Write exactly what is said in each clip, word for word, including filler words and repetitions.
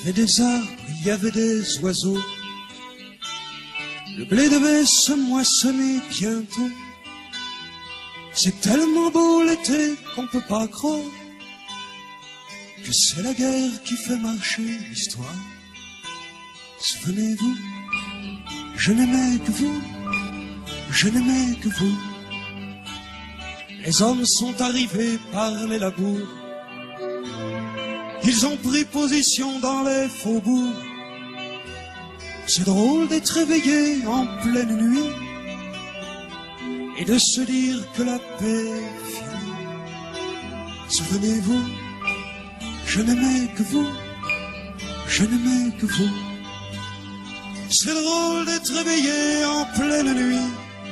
avait des arbres, il y avait des oiseaux. Le blé devait se moissonner bientôt. C'est tellement beau l'été qu'on peut pas croire que c'est la guerre qui fait marcher l'histoire. Souvenez-vous, je n'aimais que vous, je n'aimais que vous. Les hommes sont arrivés par les labours. Ils ont pris position dans les faubourgs. C'est drôle d'être réveillé en pleine nuit et de se dire que la paix est finie. Souvenez-vous, je n'aimais que vous, je n'aimais que vous. C'est drôle d'être réveillé en pleine nuit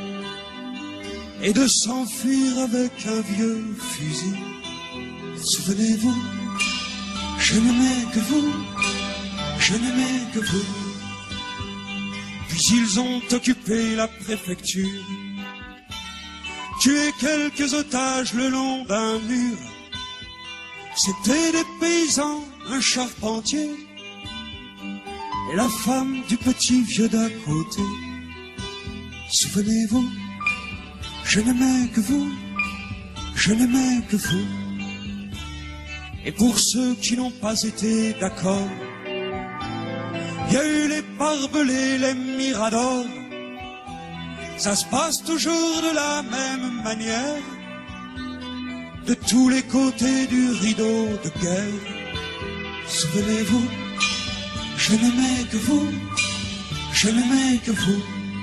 et de s'enfuir avec un vieux fusil. Souvenez-vous, je n'aimais que vous, je n'aimais que vous. Puis ils ont occupé la préfecture, tué quelques otages le long d'un mur. C'étaient des paysans, un charpentier et la femme du petit vieux d'à côté. Souvenez-vous, je n'aimais que vous, je n'aimais que vous. Et pour ceux qui n'ont pas été d'accord, il y a eu les barbelés, les miradors. Ça se passe toujours de la même manière, de tous les côtés du rideau de guerre. Souvenez-vous, je n'aimais que vous, je n'aimais que vous.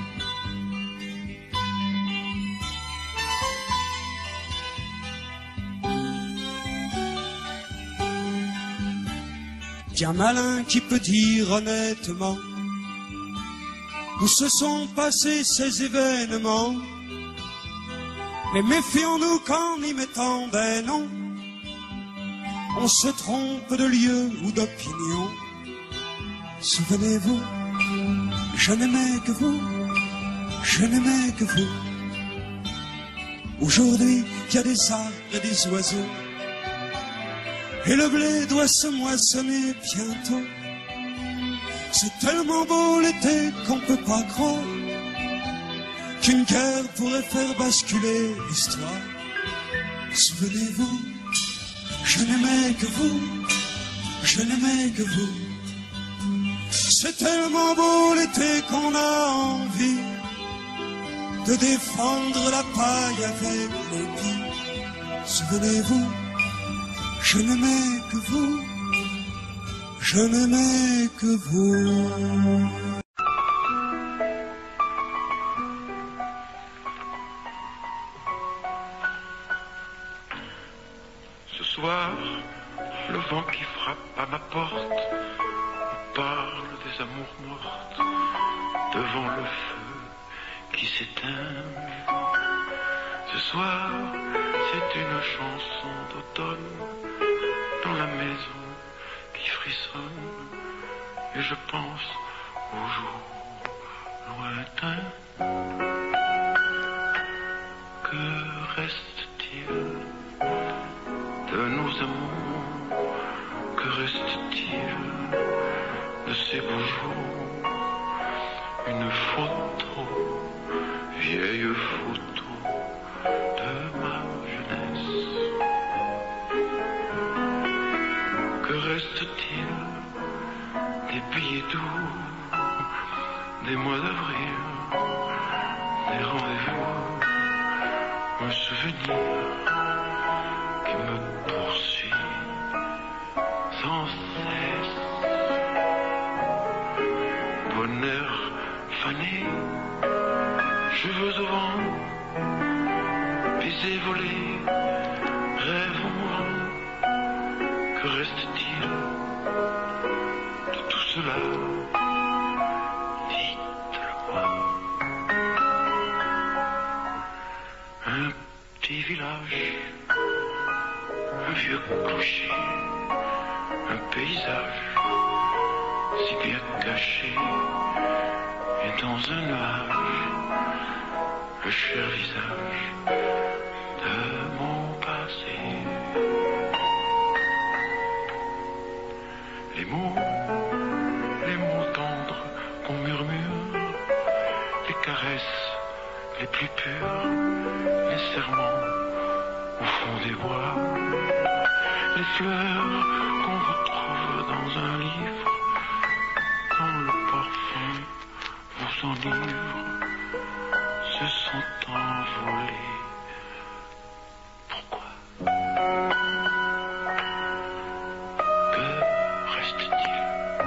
Tiens malin qui peut dire honnêtement où se sont passés ces événements. Mais méfions-nous qu'en y mettant des noms, on se trompe de lieu ou d'opinion. Souvenez-vous, je n'aimais que vous, je n'aimais que vous. Aujourd'hui, il y a des arbres et des oiseaux, et le blé doit se moissonner bientôt. C'est tellement beau l'été qu'on peut pas croire qu'une guerre pourrait faire basculer l'histoire. Souvenez-vous, je n'aimais que vous, je n'aimais que vous. C'est tellement beau l'été qu'on a envie de défendre la paille avec l'épi. Souvenez-vous, je n'aimais que vous, je n'aimais que vous. Ce soir, le vent qui frappe à ma porte me parle des amours mortes devant le feu qui s'éteint. Ce soir, c'est une chanson d'automne dans la maison qui frissonne, et je pense aux jours lointains. Que reste-t-il de nos amours? Que reste-t-il de ces beaux jours? Une photo, vieille photo de ma jeunesse. Que reste-t-il des billets doux, des mois d'avril, des rendez-vous? Un souvenir qui me poursuit sans cesse. Bonheur fané, cheveux au vent, baisers volés, rêve moi. Que reste-t-il de tout cela? Dites-le-moi. Un petit village, un vieux clocher, un paysage si bien caché, et dans un nuage, le cher visage de mon passé. Les mots fleurs qu'on retrouve dans un livre, quand le parfum vous enivre, se sont envolés. Pourquoi? Que reste-t-il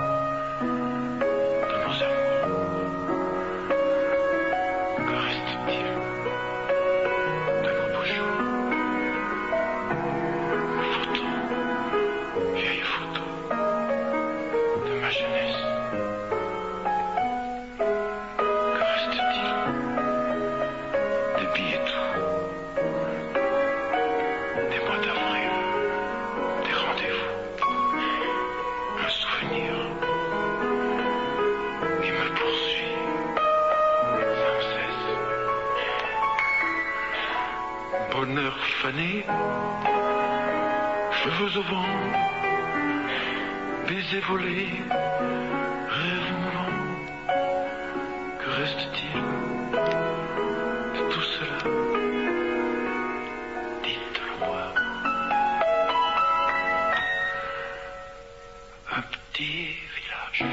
de nos amours? Que reste-t-il de nos beaux jours? Photos, vieilles photos de ma jeunesse. Que reste-t-il des billets doux, des mois d'avril, des rendez-vous, un souvenir qui me poursuit sans cesse. Bonheur fané, cheveux au vent, baisers volés, rêves mouvants. Que reste-t-il de tout cela? Dites-le-moi. Un petit village,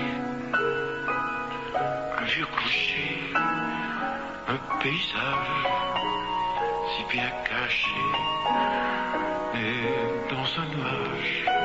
un vieux clocher, un paysage si bien caché, et dans un nuage